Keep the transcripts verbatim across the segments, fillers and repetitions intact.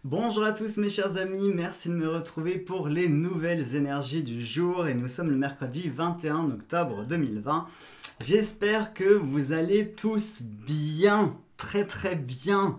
Bonjour à tous mes chers amis, merci de me retrouver pour les nouvelles énergies du jour et nous sommes le mercredi vingt et un octobre deux mille vingt. J'espère que vous allez tous bien, très très bien.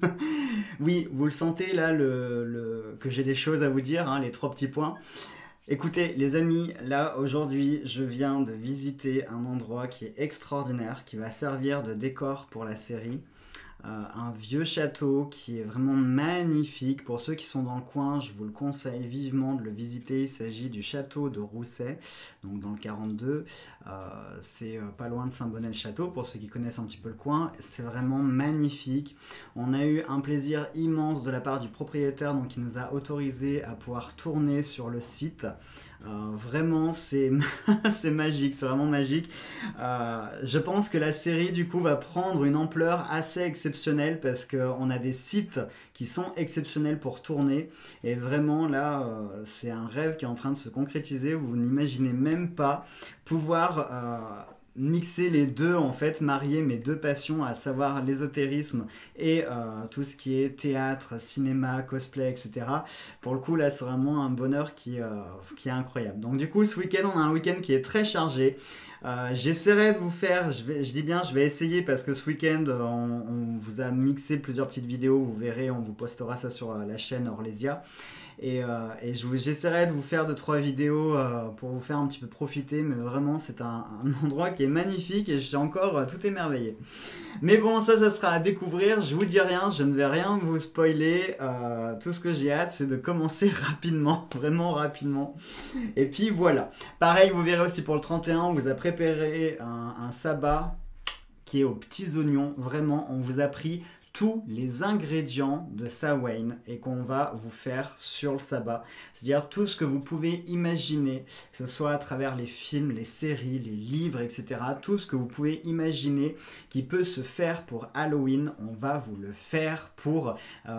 Oui, vous le sentez là le, le- que j'ai des choses à vous dire, hein, les trois petits points. Écoutez les amis, là aujourd'hui je viens de visiter un endroit qui est extraordinaire, qui va servir de décor pour la série. Euh, un vieux château qui est vraiment magnifique. Pour ceux qui sont dans le coin, je vous le conseille vivement de le visiter. Il s'agit du château de Rousset, donc dans le quarante-deux. Euh, c'est euh, pas loin de Saint-Bonnet-le-Château, pour ceux qui connaissent un petit peu le coin. C'est vraiment magnifique. On a eu un plaisir immense de la part du propriétaire, donc il nous a autorisé à pouvoir tourner sur le site. Euh, vraiment, c'est c'est magique, c'est vraiment magique. Euh, je pense que la série du coup va prendre une ampleur assez exceptionnelle parce qu'on a des sites qui sont exceptionnels pour tourner et vraiment là euh, c'est un rêve qui est en train de se concrétiser. Vous n'imaginez même pas pouvoir euh, mixer les deux, en fait marier mes deux passions, à savoir l'ésotérisme et euh, tout ce qui est théâtre, cinéma, cosplay, etc. Pour le coup là c'est vraiment un bonheur qui, euh, qui est incroyable. Donc du coup ce week-end on a un week-end qui est très chargé. Euh, j'essaierai de vous faire, je, vais, je dis bien je vais essayer parce que ce week-end on, on vous a mixé plusieurs petites vidéos, vous verrez, on vous postera ça sur euh, la chaîne Orlésia. Et, euh, et je vous- j'essaierai de vous faire deux trois vidéos euh, pour vous faire un petit peu profiter, mais vraiment c'est un, un endroit qui est magnifique et je suis encore euh, tout émerveillé. Mais bon, ça, ça sera à découvrir. Je vous dis rien, je ne vais rien vous spoiler. Euh, tout ce que j'ai hâte, c'est de commencer rapidement, vraiment rapidement. Et puis voilà. Pareil, vous verrez aussi pour le trente et un, on vous a préparé un, un sabbat qui est aux petits oignons. Vraiment, on vous a pris tous les ingrédients de Samhain et qu'on va vous faire sur le sabbat. C'est-à-dire tout ce que vous pouvez imaginer, que ce soit à travers les films, les séries, les livres, et cetera. Tout ce que vous pouvez imaginer qui peut se faire pour Halloween, on va vous le faire pour euh,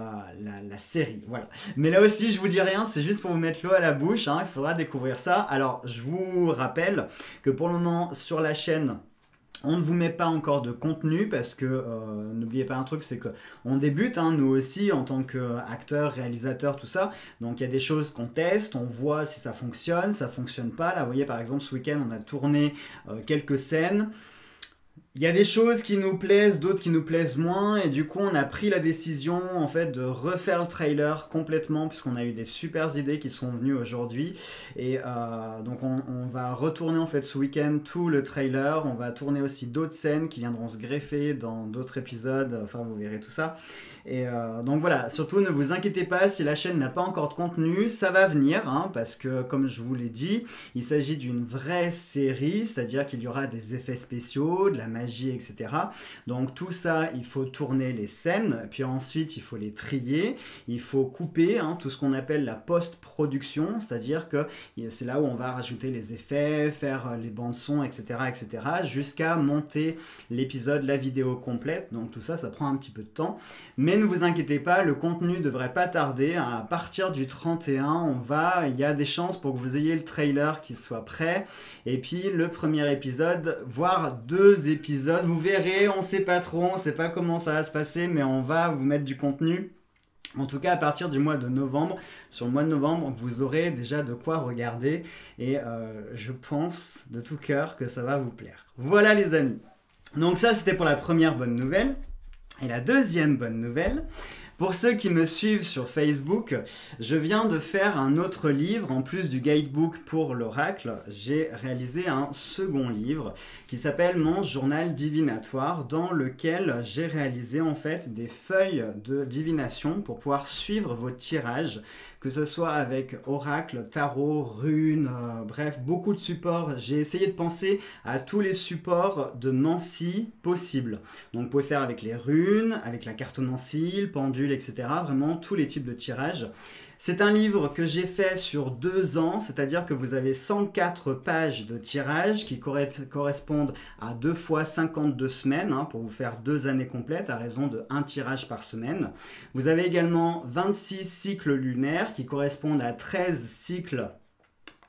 la, la série. Voilà. Mais là aussi, je vous dis rien, c'est juste pour vous mettre l'eau à la bouche, hein, il faudra découvrir ça. Alors, je vous rappelle que pour le moment, sur la chaîne, on ne vous met pas encore de contenu parce que euh, n'oubliez pas un truc, c'est que on débute, hein, nous aussi en tant qu'acteurs, réalisateurs, tout ça. Donc il y a des choses qu'on teste, on voit si ça fonctionne, ça fonctionne pas. Là, vous voyez par exemple ce week-end, on a tourné euh, quelques scènes. Il y a des choses qui nous plaisent, d'autres qui nous plaisent moins, et du coup on a pris la décision en fait de refaire le trailer complètement puisqu'on a eu des super idées qui sont venues aujourd'hui. Et euh, donc on, on va retourner en fait ce week-end tout le trailer. On va tourner aussi d'autres scènes qui viendront se greffer dans d'autres épisodes. Enfin vous verrez tout ça. Et euh, donc voilà, surtout ne vous inquiétez pas si la chaîne n'a pas encore de contenu, ça va venir, hein, parce que comme je vous l'ai dit, il s'agit d'une vraie série, c'est-à-dire qu'il y aura des effets spéciaux, de la magie, et cetera. Donc tout ça, il faut tourner les scènes, puis ensuite il faut les trier, il faut couper, hein, tout ce qu'on appelle la post-production, c'est-à-dire que c'est là où on va rajouter les effets, faire les bandes son, et cetera, et cetera, jusqu'à monter l'épisode, la vidéo complète. Donc tout ça, ça prend un petit peu de temps. Mais ne vous inquiétez pas, le contenu ne devrait pas tarder. À partir du trente et un, on va, il y a des chances pour que vous ayez le trailer qui soit prêt. Et puis le premier épisode, voire deux épisodes. Vous verrez, on ne sait pas trop, on ne sait pas comment ça va se passer, mais on va vous mettre du contenu. En tout cas, à partir du mois de novembre, sur le mois de novembre, vous aurez déjà de quoi regarder. Et euh, je pense de tout cœur que ça va vous plaire. Voilà les amis. Donc ça, c'était pour la première bonne nouvelle. Et la deuxième bonne nouvelle, pour ceux qui me suivent sur Facebook, je viens de faire un autre livre. En plus du guidebook pour l'oracle, j'ai réalisé un second livre qui s'appelle Mon journal divinatoire, dans lequel j'ai réalisé en fait des feuilles de divination pour pouvoir suivre vos tirages, que ce soit avec oracle, tarot, runes, euh, bref, beaucoup de supports. J'ai essayé de penser à tous les supports de Nancy possibles. Donc vous pouvez faire avec les runes, avec la cartomancie, le pendule, et cetera. Vraiment tous les types de tirages. C'est un livre que j'ai fait sur deux ans, c'est-à-dire que vous avez cent quatre pages de tirage qui correspondent à deux fois cinquante-deux semaines, hein, pour vous faire deux années complètes à raison de un tirage par semaine. Vous avez également vingt-six cycles lunaires qui correspondent à treize cycles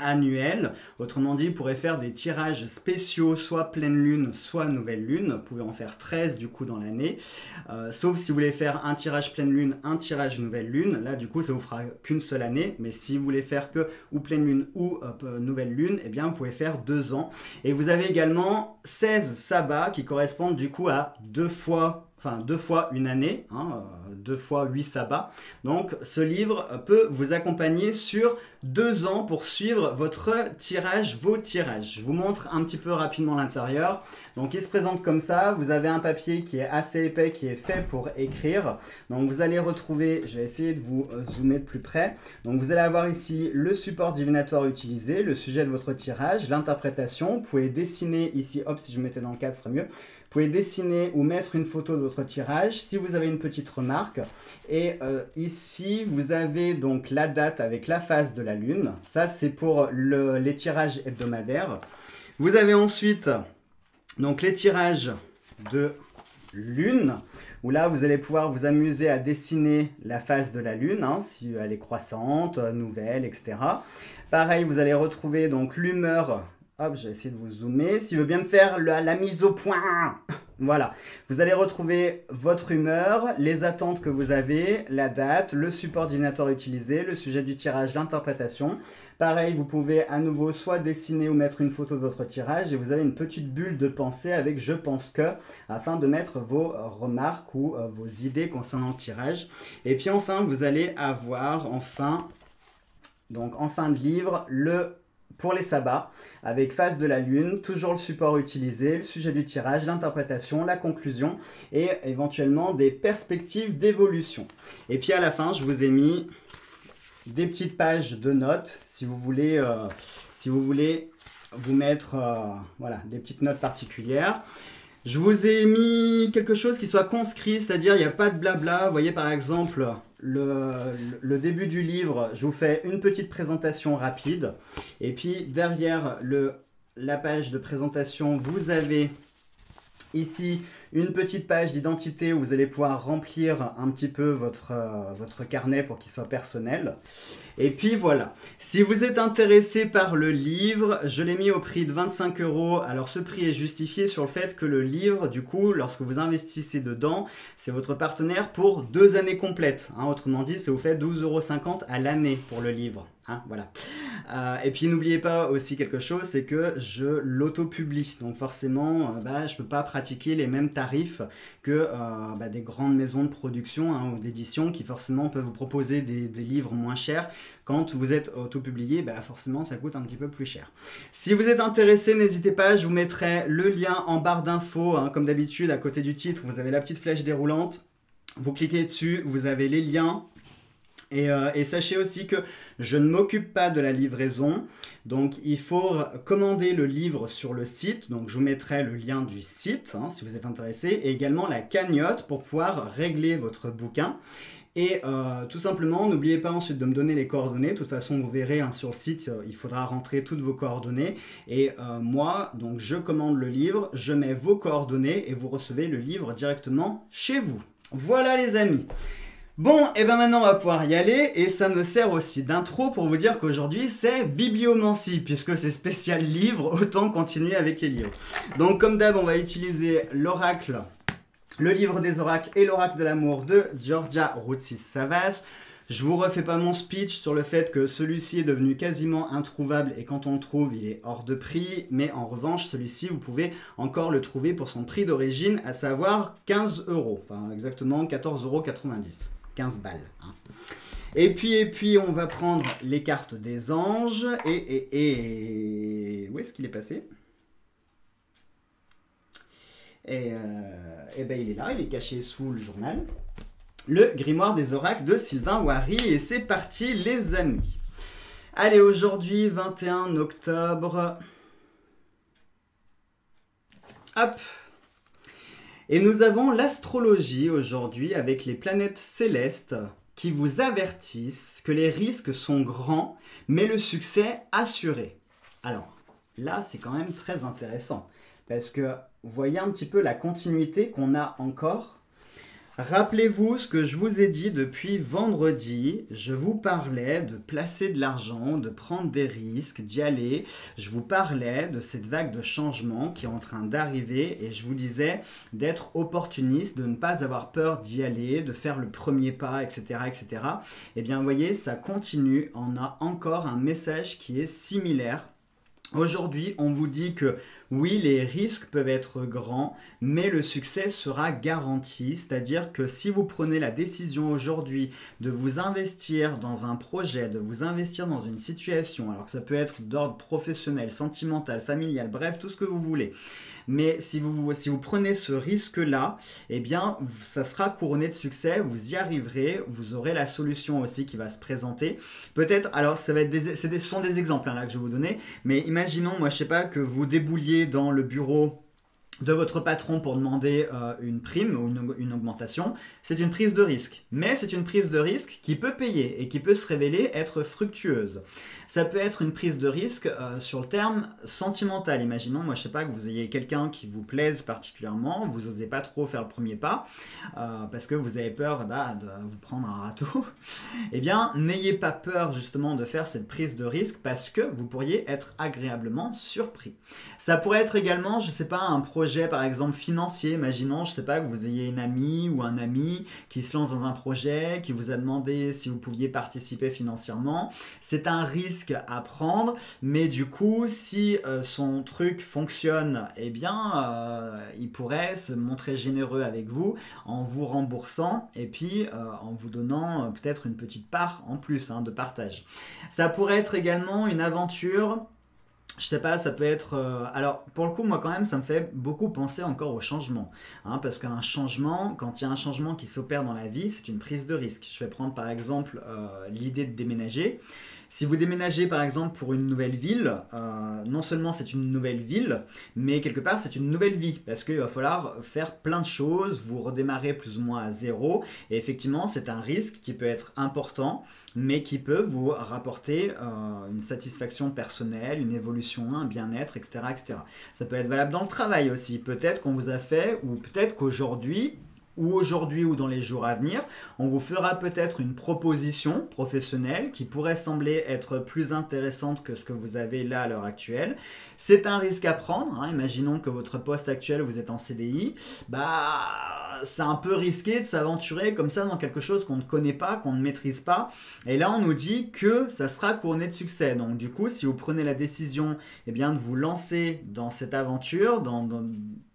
annuel. Autrement dit, vous pourrez faire des tirages spéciaux, soit pleine lune, soit nouvelle lune. Vous pouvez en faire treize du coup dans l'année. Euh, sauf si vous voulez faire un tirage pleine lune, un tirage nouvelle lune. Là, du coup, ça vous fera qu'une seule année. Mais si vous voulez faire que ou pleine lune ou euh, nouvelle lune, eh bien, vous pouvez faire deux ans. Et vous avez également seize sabbats qui correspondent du coup à deux fois Enfin, deux fois une année, hein, deux fois huit sabbats. Donc, ce livre peut vous accompagner sur deux ans pour suivre votre tirage, vos tirages. Je vous montre un petit peu rapidement l'intérieur. Donc, il se présente comme ça. Vous avez un papier qui est assez épais, qui est fait pour écrire. Donc, vous allez retrouver, je vais essayer de vous zoomer de plus près. Donc, vous allez avoir ici le support divinatoire utilisé, le sujet de votre tirage, l'interprétation. Vous pouvez dessiner ici, hop, si je me mettais dans le cadre, ce serait mieux. Vous pouvez dessiner ou mettre une photo de votre tirage si vous avez une petite remarque. Et euh, ici, vous avez donc la date avec la phase de la lune. Ça, c'est pour le, les tirages hebdomadaires. Vous avez ensuite donc les tirages de lune, où là, vous allez pouvoir vous amuser à dessiner la phase de la lune, hein, si elle est croissante, nouvelle, et cetera. Pareil, vous allez retrouver donc l'humeur. Hop, j'ai essayé de vous zoomer. S'il veut bien me faire la, la mise au point. Voilà. Vous allez retrouver votre humeur, les attentes que vous avez, la date, le support divinatoire utilisé, le sujet du tirage, l'interprétation. Pareil, vous pouvez à nouveau soit dessiner ou mettre une photo de votre tirage et vous avez une petite bulle de pensée avec « je pense que » afin de mettre vos remarques ou euh, vos idées concernant le tirage. Et puis enfin, vous allez avoir enfin, donc en fin de livre, le pour les sabbats, avec phase de la lune, toujours le support utilisé, le sujet du tirage, l'interprétation, la conclusion et éventuellement des perspectives d'évolution. Et puis à la fin, je vous ai mis des petites pages de notes si vous voulez, euh, si vous voulez vous mettre euh, voilà, des petites notes particulières. Je vous ai mis quelque chose qui soit conscrit, c'est-à-dire il n'y a pas de blabla. Vous voyez par exemple le, le début du livre, je vous fais une petite présentation rapide. Et puis derrière le, la page de présentation, vous avez ici une petite page d'identité où vous allez pouvoir remplir un petit peu votre, euh, votre carnet pour qu'il soit personnel. Et puis voilà, si vous êtes intéressé par le livre, je l'ai mis au prix de vingt-cinq euros. Alors ce prix est justifié sur le fait que le livre, du coup, lorsque vous investissez dedans, c'est votre partenaire pour deux années complètes. Hein, autrement dit, ça vous fait douze euros cinquante à l'année pour le livre. Hein, voilà. Euh, et puis n'oubliez pas aussi quelque chose, c'est que je l'auto-publie. Donc forcément, euh, bah, je ne peux pas pratiquer les mêmes tarifs que euh, bah, des grandes maisons de production hein, ou d'édition qui forcément peuvent vous proposer des, des livres moins chers. Quand vous êtes auto-publié, bah, forcément ça coûte un petit peu plus cher. Si vous êtes intéressé, n'hésitez pas, je vous mettrai le lien en barre d'infos. Hein, comme d'habitude, à côté du titre, vous avez la petite flèche déroulante. Vous cliquez dessus, vous avez les liens. Et, euh, et sachez aussi que je ne m'occupe pas de la livraison, donc il faut commander le livre sur le site, donc je vous mettrai le lien du site hein, si vous êtes intéressé, et également la cagnotte pour pouvoir régler votre bouquin. Et euh, tout simplement, n'oubliez pas ensuite de me donner les coordonnées. De toute façon, vous verrez hein, sur le site, euh, il faudra rentrer toutes vos coordonnées. Et euh, moi, donc, je commande le livre, je mets vos coordonnées et vous recevez le livre directement chez vous. Voilà les amis. Bon, et bien maintenant on va pouvoir y aller et ça me sert aussi d'intro pour vous dire qu'aujourd'hui c'est bibliomancie puisque c'est spécial livre, autant continuer avec les livres. Donc comme d'hab on va utiliser l'oracle, le livre des oracles et l'oracle de l'amour de Georgia Routsis Savas. Je vous refais pas mon speech sur le fait que celui-ci est devenu quasiment introuvable et quand on le trouve il est hors de prix, mais en revanche celui-ci vous pouvez encore le trouver pour son prix d'origine, à savoir quinze euros, enfin exactement quatorze euros quatre-vingt-dix. quinze balles. Hein. Et puis, et puis, on va prendre les cartes des anges. Et, et, et... où est-ce qu'il est passé? Et, euh, et ben, il est là, il est caché sous le journal. Le grimoire des oracles de Sylvain Wary. Et c'est parti, les amis. Allez, aujourd'hui, vingt et un octobre. Hop. Et nous avons l'astrologie aujourd'hui avec les planètes célestes qui vous avertissent que les risques sont grands, mais le succès assuré. Alors, là, c'est quand même très intéressant parce que vous voyez un petit peu la continuité qu'on a encore. Rappelez-vous ce que je vous ai dit depuis vendredi. Je vous parlais de placer de l'argent, de prendre des risques, d'y aller. Je vous parlais de cette vague de changement qui est en train d'arriver et je vous disais d'être opportuniste, de ne pas avoir peur d'y aller, de faire le premier pas, et cetera, et cetera. Eh bien, vous voyez, ça continue. On a encore un message qui est similaire. Aujourd'hui, on vous dit que oui, les risques peuvent être grands, mais le succès sera garanti. C'est-à-dire que si vous prenez la décision aujourd'hui de vous investir dans un projet, de vous investir dans une situation, alors que ça peut être d'ordre professionnel, sentimental, familial, bref, tout ce que vous voulez. Mais si vous, si vous prenez ce risque-là, eh bien, ça sera couronné de succès, vous y arriverez, vous aurez la solution aussi qui va se présenter. Peut-être, alors ça va être des, c'est des, ce sont des exemples hein, là que je vais vous donner, mais imaginons, moi je sais pas, que vous débouliez dans le bureau de votre patron pour demander euh, une prime ou une, une augmentation, c'est une prise de risque. Mais c'est une prise de risque qui peut payer et qui peut se révéler être fructueuse. Ça peut être une prise de risque euh, sur le terme sentimental. Imaginons, moi je sais pas, que vous ayez quelqu'un qui vous plaise particulièrement, vous n'osez pas trop faire le premier pas euh, parce que vous avez peur bah, de vous prendre un râteau. Eh bien, n'ayez pas peur justement de faire cette prise de risque parce que vous pourriez être agréablement surpris. Ça pourrait être également, je sais pas, un projet par exemple financier. Imaginons, je sais pas, que vous ayez une amie ou un ami qui se lance dans un projet, qui vous a demandé si vous pouviez participer financièrement. C'est un risque à prendre, mais du coup, si euh, son truc fonctionne, eh bien, euh, il pourrait se montrer généreux avec vous en vous remboursant et puis euh, en vous donnant euh, peut-être une petite part en plus hein, de partage. Ça pourrait être également une aventure. Je sais pas, ça peut être... Euh, alors, pour le coup, moi, quand même, ça me fait beaucoup penser encore au changement. Hein, parce qu'un changement, quand il y a un changement qui s'opère dans la vie, c'est une prise de risque. Je vais prendre, par exemple, euh, l'idée de déménager. Si vous déménagez, par exemple, pour une nouvelle ville, euh, non seulement c'est une nouvelle ville, mais quelque part, c'est une nouvelle vie. Parce qu'il va falloir faire plein de choses, vous redémarrez plus ou moins à zéro. Et effectivement, c'est un risque qui peut être important, mais qui peut vous rapporter euh, une satisfaction personnelle, une évolution, un bien-être, et cetera, et cetera. Ça peut être valable dans le travail aussi. Peut-être qu'on vous a fait, ou peut-être qu'aujourd'hui, ou aujourd'hui ou dans les jours à venir, on vous fera peut-être une proposition professionnelle qui pourrait sembler être plus intéressante que ce que vous avez là à l'heure actuelle. C'est un risque à prendre. Hein. Imaginons que votre poste actuel, vous êtes en C D I. Bah, c'est un peu risqué de s'aventurer comme ça dans quelque chose qu'on ne connaît pas, qu'on ne maîtrise pas. Et là, on nous dit que ça sera couronné de succès. Donc, du coup, si vous prenez la décision eh bien, de vous lancer dans cette aventure, dans... dans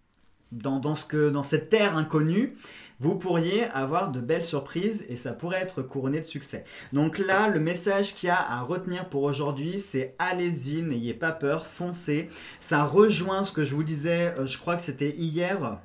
Dans, dans, ce que, dans cette terre inconnue, vous pourriez avoir de belles surprises et ça pourrait être couronné de succès. Donc là, le message qu'il y a à retenir pour aujourd'hui, c'est allez-y, n'ayez pas peur, foncez. Ça rejoint ce que je vous disais, euh, je crois que c'était hier.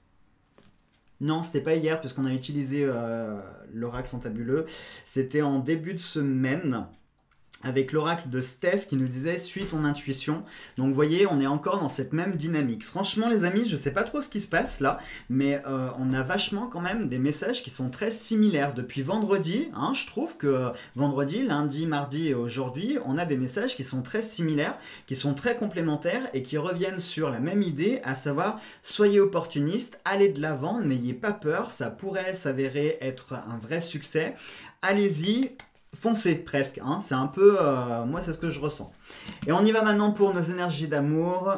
Non, c'était pas hier puisqu'on a utilisé euh, l'oracle fantabuleux. C'était en début de semaine, avec l'oracle de Steph qui nous disait « Suis ton intuition ». Donc vous voyez, on est encore dans cette même dynamique. Franchement les amis, je ne sais pas trop ce qui se passe là, mais euh, on a vachement quand même des messages qui sont très similaires. Depuis vendredi, hein, je trouve que vendredi, lundi, mardi et aujourd'hui, on a des messages qui sont très similaires, qui sont très complémentaires et qui reviennent sur la même idée, à savoir « Soyez opportuniste, allez de l'avant, n'ayez pas peur, ça pourrait s'avérer être un vrai succès. Allez-y ». Foncez presque, hein. C'est un peu, euh, moi c'est ce que je ressens. Et on y va maintenant pour nos énergies d'amour.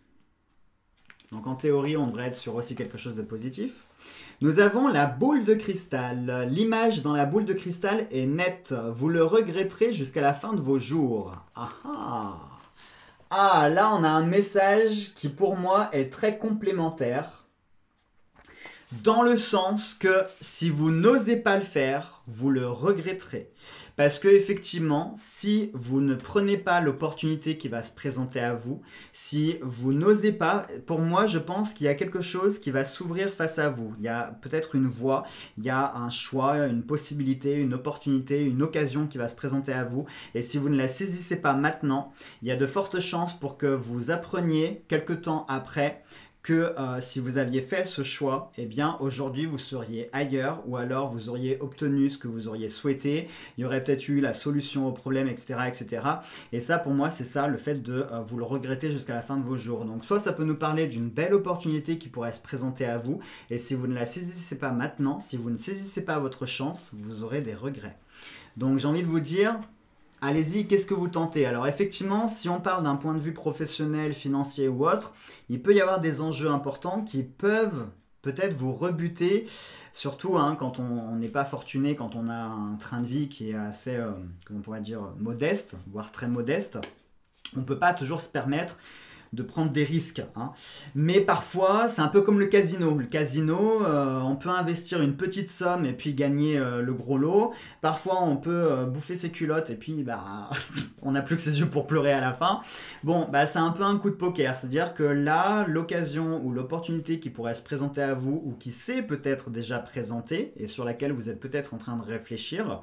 Donc en théorie, on devrait être sur aussi quelque chose de positif. Nous avons la boule de cristal. L'image dans la boule de cristal est nette. Vous le regretterez jusqu'à la fin de vos jours. Ah ah. Ah, là on a un message qui pour moi est très complémentaire. Dans le sens que si vous n'osez pas le faire, vous le regretterez. Parce que effectivement, si vous ne prenez pas l'opportunité qui va se présenter à vous, si vous n'osez pas, pour moi, je pense qu'il y a quelque chose qui va s'ouvrir face à vous. Il y a peut-être une voie, il y a un choix, une possibilité, une opportunité, une occasion qui va se présenter à vous. Et si vous ne la saisissez pas maintenant, il y a de fortes chances pour que vous appreniez quelque temps après que euh, si vous aviez fait ce choix, eh bien aujourd'hui vous seriez ailleurs ou alors vous auriez obtenu ce que vous auriez souhaité, il y aurait peut-être eu la solution au problème, et cetera, et cetera. Et ça pour moi c'est ça, le fait de euh, vous le regretter jusqu'à la fin de vos jours. Donc soit ça peut nous parler d'une belle opportunité qui pourrait se présenter à vous, et si vous ne la saisissez pas maintenant, si vous ne saisissez pas votre chance, vous aurez des regrets. Donc j'ai envie de vous dire, allez-y, qu'est-ce que vous tentez? Alors effectivement, si on parle d'un point de vue professionnel, financier ou autre, il peut y avoir des enjeux importants qui peuvent peut-être vous rebuter, surtout hein, quand on n'est pas fortuné, quand on a un train de vie qui est assez, euh, comment on pourrait dire, modeste, voire très modeste. On ne peut pas toujours se permettre de prendre des risques. Hein. Mais parfois, c'est un peu comme le casino. Le casino, euh, on peut investir une petite somme et puis gagner euh, le gros lot. Parfois, on peut euh, bouffer ses culottes et puis bah, on n'a plus que ses yeux pour pleurer à la fin. Bon, bah, c'est un peu un coup de poker. C'est-à-dire que là, l'occasion ou l'opportunité qui pourrait se présenter à vous ou qui s'est peut-être déjà présentée et sur laquelle vous êtes peut-être en train de réfléchir,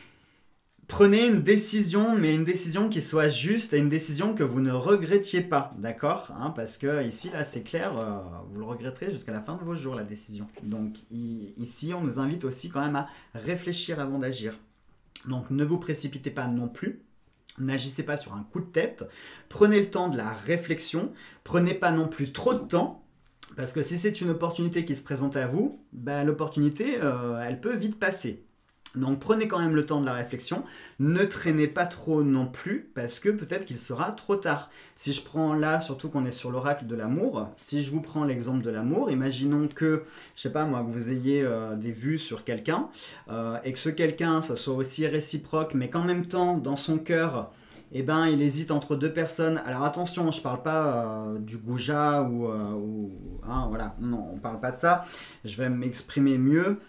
prenez une décision, mais une décision qui soit juste et une décision que vous ne regrettiez pas, d'accord hein, parce que ici, là, c'est clair, euh, vous le regretterez jusqu'à la fin de vos jours, la décision. Donc ici, on nous invite aussi quand même à réfléchir avant d'agir. Donc ne vous précipitez pas non plus. N'agissez pas sur un coup de tête. Prenez le temps de la réflexion. Prenez pas non plus trop de temps. Parce que si c'est une opportunité qui se présente à vous, ben, l'opportunité, euh, elle peut vite passer. Donc prenez quand même le temps de la réflexion, ne traînez pas trop non plus parce que peut-être qu'il sera trop tard. Si je prends là, surtout qu'on est sur l'oracle de l'amour, si je vous prends l'exemple de l'amour, imaginons que, je sais pas moi, que vous ayez euh, des vues sur quelqu'un euh, et que ce quelqu'un, ça soit aussi réciproque, mais qu'en même temps, dans son cœur, eh ben, il hésite entre deux personnes. Alors attention, je parle pas euh, du goujat ou, euh, ou hein, voilà, non, on parle pas de ça. Je vais m'exprimer mieux.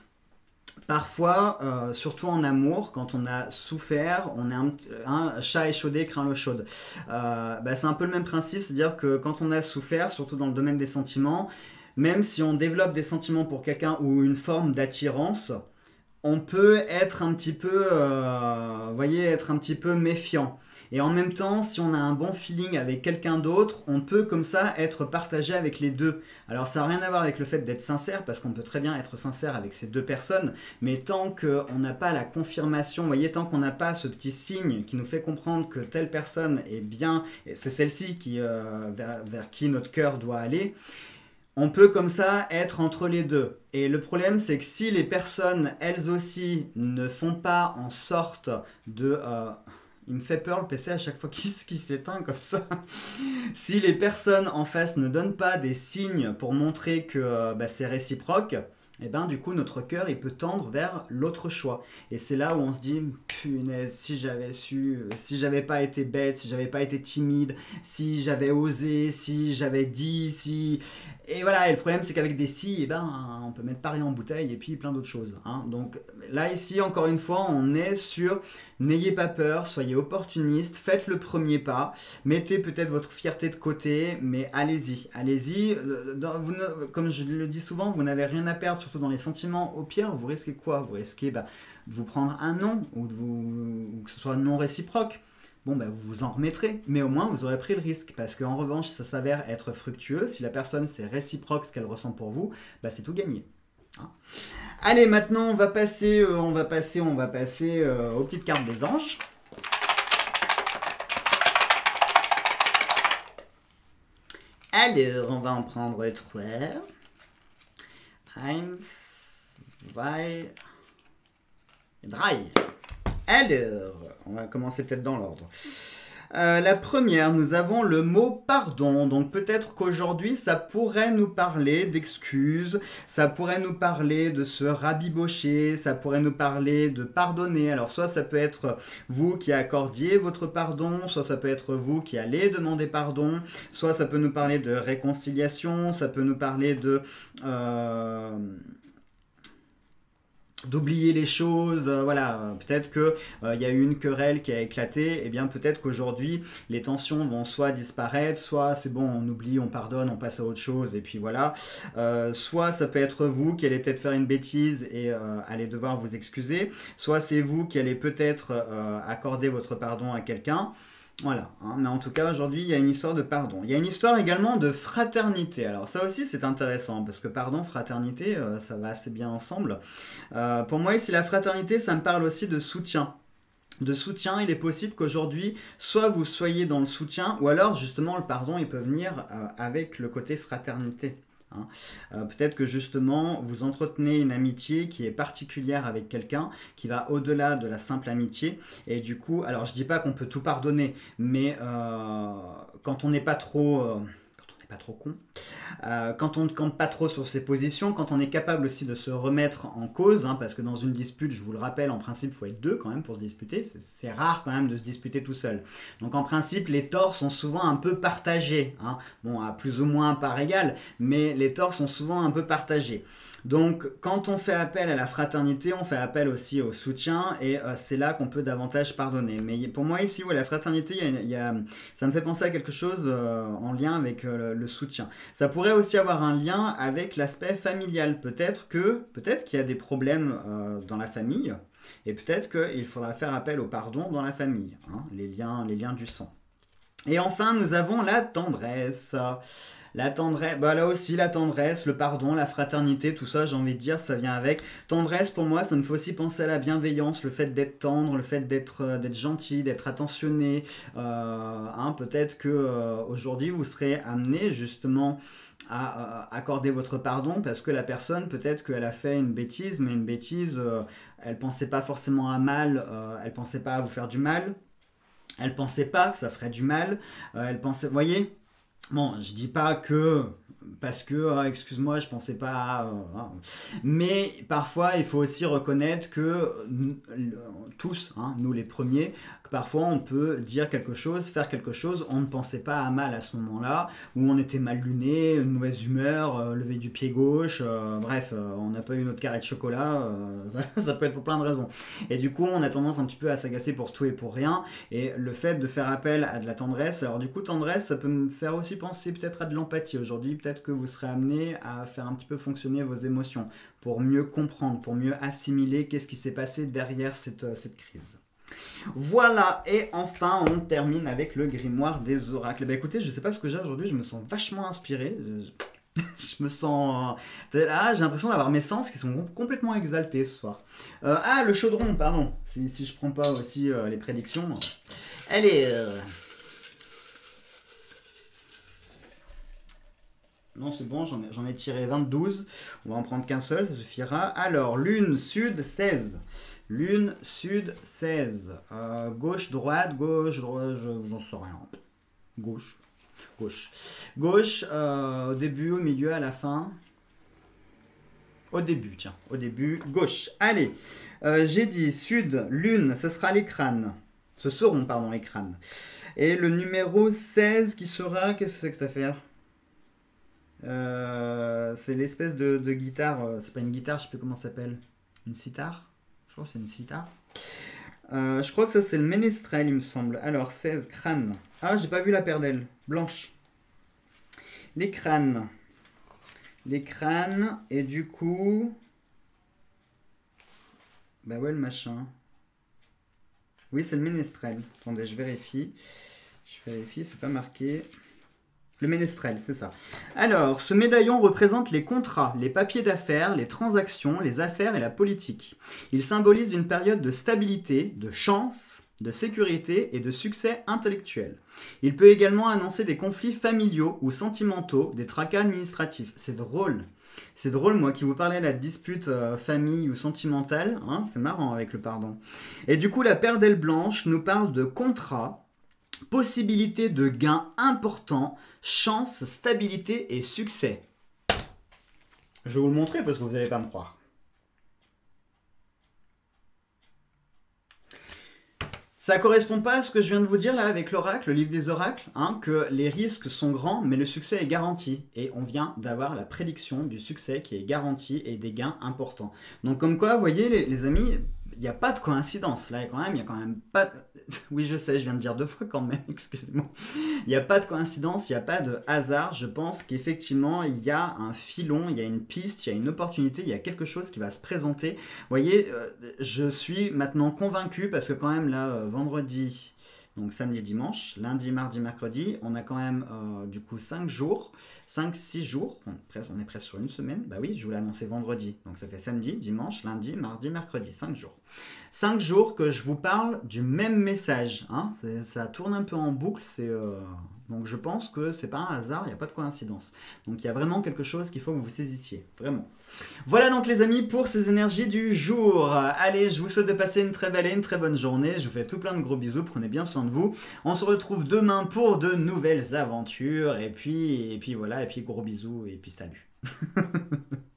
Parfois, euh, surtout en amour, quand on a souffert, on est un, un chat échaudé craint l'eau chaude. Euh, bah, c'est un peu le même principe, c'est-à-dire que quand on a souffert, surtout dans le domaine des sentiments, même si on développe des sentiments pour quelqu'un ou une forme d'attirance, on peut être un petit peu, euh, vous voyez, être un petit peu méfiant. Et en même temps, si on a un bon feeling avec quelqu'un d'autre, on peut comme ça être partagé avec les deux. Alors ça n'a rien à voir avec le fait d'être sincère, parce qu'on peut très bien être sincère avec ces deux personnes, mais tant qu'on n'a pas la confirmation, vous voyez, tant qu'on n'a pas ce petit signe qui nous fait comprendre que telle personne est bien, et c'est celle-ci qui, euh, vers, vers qui notre cœur doit aller, on peut comme ça être entre les deux. Et le problème, c'est que si les personnes, elles aussi, ne font pas en sorte de... Euh, il me fait peur le P C à chaque fois qu'il qu'il s'éteint comme ça. Si les personnes en face ne donnent pas des signes pour montrer que euh, bah, c'est réciproque, et ben du coup notre cœur il peut tendre vers l'autre choix. Et c'est là où on se dit punaise, si j'avais su, si j'avais pas été bête, si j'avais pas été timide, si j'avais osé, si j'avais dit, si... Et voilà, et le problème c'est qu'avec des si, et ben, on peut mettre Paris en bouteille et puis plein d'autres choses. Hein. Donc là ici, encore une fois, on est sur n'ayez pas peur, soyez opportuniste, faites le premier pas, mettez peut-être votre fierté de côté, mais allez-y, allez-y. Vous ne, comme je le dis souvent, vous n'avez rien à perdre, surtout dans les sentiments. Au pire, vous risquez quoi? Vous risquez bah, de vous prendre un non, ou, de vous, ou que ce soit non réciproque. Bon, ben, vous vous en remettrez, mais au moins vous aurez pris le risque, parce qu'en revanche, ça s'avère être fructueux. Si la personne, c'est réciproque ce qu'elle ressent pour vous, ben, c'est tout gagné. Hein. Allez, maintenant, on va passer, euh, on va passer, on va passer euh, aux petites cartes des anges. Alors, on va en prendre trois. Eins, zwei, drei. Alors, on va commencer peut-être dans l'ordre. Euh, la première, nous avons le mot pardon. Donc peut-être qu'aujourd'hui, ça pourrait nous parler d'excuses, ça pourrait nous parler de se rabibocher, ça pourrait nous parler de pardonner. Alors soit ça peut être vous qui accordiez votre pardon, soit ça peut être vous qui allez demander pardon, soit ça peut nous parler de réconciliation, ça peut nous parler de... Euh d'oublier les choses, euh, voilà, peut-être que euh, y a eu une querelle qui a éclaté, et bien peut-être qu'aujourd'hui les tensions vont soit disparaître, soit c'est bon, on oublie, on pardonne, on passe à autre chose, et puis voilà, euh, soit ça peut être vous qui allez peut-être faire une bêtise et euh, allez devoir vous excuser, soit c'est vous qui allez peut-être euh, accorder votre pardon à quelqu'un. Voilà, hein, mais en tout cas aujourd'hui il y a une histoire de pardon. Il y a une histoire également de fraternité. Alors ça aussi c'est intéressant parce que pardon, fraternité, euh, ça va assez bien ensemble. Euh, pour moi ici la fraternité ça me parle aussi de soutien. De soutien, il est possible qu'aujourd'hui, soit vous soyez dans le soutien, ou alors justement le pardon il peut venir euh, avec le côté fraternité. Hein. Euh, peut-être que justement vous entretenez une amitié qui est particulière avec quelqu'un, qui va au-delà de la simple amitié, et du coup, alors je dis pas qu'on peut tout pardonner, mais euh, quand on n'est pas trop... euh, quand on n'est pas trop con, euh, quand on ne campe pas trop sur ses positions, quand on est capable aussi de se remettre en cause, hein, parce que dans une dispute, je vous le rappelle, en principe, il faut être deux quand même pour se disputer, c'est rare quand même de se disputer tout seul. Donc en principe, les torts sont souvent un peu partagés, hein. Bon, à plus ou moins par égal, mais les torts sont souvent un peu partagés. Donc quand on fait appel à la fraternité, on fait appel aussi au soutien, et euh, c'est là qu'on peut davantage pardonner. Mais pour moi ici, ouais, la fraternité, il y a, il y a, ça me fait penser à quelque chose euh, en lien avec euh, le, le soutien. Ça pourrait aussi avoir un lien avec l'aspect familial. Peut-être que, peut-être qu'il y a des problèmes euh, dans la famille, et peut-être qu'il faudra faire appel au pardon dans la famille, hein, les liens, les liens du sang. Et enfin, nous avons la tendresse. La tendresse, bah là aussi la tendresse, le pardon, la fraternité, tout ça, j'ai envie de dire, ça vient avec. Tendresse, pour moi, ça me fait aussi penser à la bienveillance, le fait d'être tendre, le fait d'être euh, d'être gentil, d'être attentionné. Euh, hein, peut-être que euh, aujourd'hui, vous serez amené justement à euh, accorder votre pardon parce que la personne, peut-être qu'elle a fait une bêtise, mais une bêtise, euh, elle pensait pas forcément à mal, euh, elle pensait pas à vous faire du mal, elle pensait pas que ça ferait du mal, euh, elle pensait, vous voyez. Bon, je dis pas que parce que, euh, excuse-moi, je pensais pas à, euh, hein. Mais parfois il faut aussi reconnaître que euh, tous, hein, nous les premiers, que parfois on peut dire quelque chose, faire quelque chose, on ne pensait pas à mal à ce moment-là, où on était mal luné, une mauvaise humeur, euh, lever du pied gauche, euh, bref, euh, on n'a pas eu notre carré de chocolat, euh, ça, ça peut être pour plein de raisons. Et du coup, on a tendance un petit peu à s'agacer pour tout et pour rien, et le fait de faire appel à de la tendresse, alors du coup, tendresse, ça peut me faire aussi penser peut-être à de l'empathie aujourd'hui, peut-être que vous serez amené à faire un petit peu fonctionner vos émotions pour mieux comprendre, pour mieux assimiler qu'est-ce qui s'est passé derrière cette, cette crise. Voilà, et enfin on termine avec le grimoire des oracles. Bah écoutez, je sais pas ce que j'ai aujourd'hui, je me sens vachement inspiré. Je, je me sens... Ah, j'ai l'impression d'avoir mes sens qui sont complètement exaltés ce soir. Euh, ah, le chaudron, pardon. Si, si je prends pas aussi euh, les prédictions. Allez... Euh... Non, c'est bon, j'en ai, j'en ai tiré vingt-deux. On va en prendre qu'un seul, ça suffira. Alors, lune, sud, seize. Lune, sud, seize. Euh, gauche, droite, gauche, droite, j'en sais rien. Gauche. Gauche. Gauche, euh, au début, au milieu, à la fin. Au début, tiens. Au début, gauche. Allez. Euh, j'ai dit sud, lune, ce sera les crânes. Ce seront, pardon, les crânes. Et le numéro seize qui sera... Qu'est-ce que c'est que cette affaire ? Euh, c'est l'espèce de, de guitare, euh, c'est pas une guitare, je sais plus comment ça s'appelle. Une sitar. Je crois que c'est une sitar. Euh, je crois que ça c'est le ménestrel, il me semble. Alors, seize, crâne. Ah, j'ai pas vu la paire d'ailes. Blanche. Les crânes. Les crânes, et du coup... Bah ouais, le machin. Oui, c'est le ménestrel. Attendez, je vérifie. Je vérifie, c'est pas marqué... Le ménestrel, c'est ça. Alors, ce médaillon représente les contrats, les papiers d'affaires, les transactions, les affaires et la politique. Il symbolise une période de stabilité, de chance, de sécurité et de succès intellectuel. Il peut également annoncer des conflits familiaux ou sentimentaux, des tracas administratifs. C'est drôle. C'est drôle, moi qui vous parlais de la dispute euh, famille ou sentimentale, hein, c'est marrant avec le pardon. Et du coup, la paire d'ailes blanches nous parle de contrats, possibilité de gains importants, chance, stabilité et succès. Je vais vous le montrer parce que vous n'allez pas me croire. Ça correspond pas à ce que je viens de vous dire là avec l'oracle, le livre des oracles, hein, que les risques sont grands mais le succès est garanti. Et on vient d'avoir la prédiction du succès qui est garanti et des gains importants. Donc comme quoi, vous voyez les, les amis, il n'y a pas de coïncidence. Là quand même, il n'y a quand même pas... Oui, je sais, je viens de dire deux fois quand même, excusez-moi. Il n'y a pas de coïncidence, il n'y a pas de hasard. Je pense qu'effectivement, il y a un filon, il y a une piste, il y a une opportunité, il y a quelque chose qui va se présenter. Vous voyez, euh, je suis maintenant convaincu, parce que quand même là, euh, vendredi... donc samedi, dimanche, lundi, mardi, mercredi. On a quand même euh, du coup cinq jours, cinq six jours, on est, presque, on est presque sur une semaine. Bah oui, je vous l'ai annoncé vendredi, donc ça fait samedi, dimanche, lundi, mardi, mercredi, cinq jours. cinq jours que je vous parle du même message, hein. Ça tourne un peu en boucle, c'est... Euh... Donc je pense que c'est pas un hasard, il n'y a pas de coïncidence. Donc il y a vraiment quelque chose qu'il faut que vous saisissiez, vraiment. Voilà donc les amis pour ces énergies du jour. Allez, je vous souhaite de passer une très belle et une très bonne journée. Je vous fais tout plein de gros bisous, prenez bien soin de vous. On se retrouve demain pour de nouvelles aventures. Et puis, et puis voilà, et puis gros bisous, et puis salut.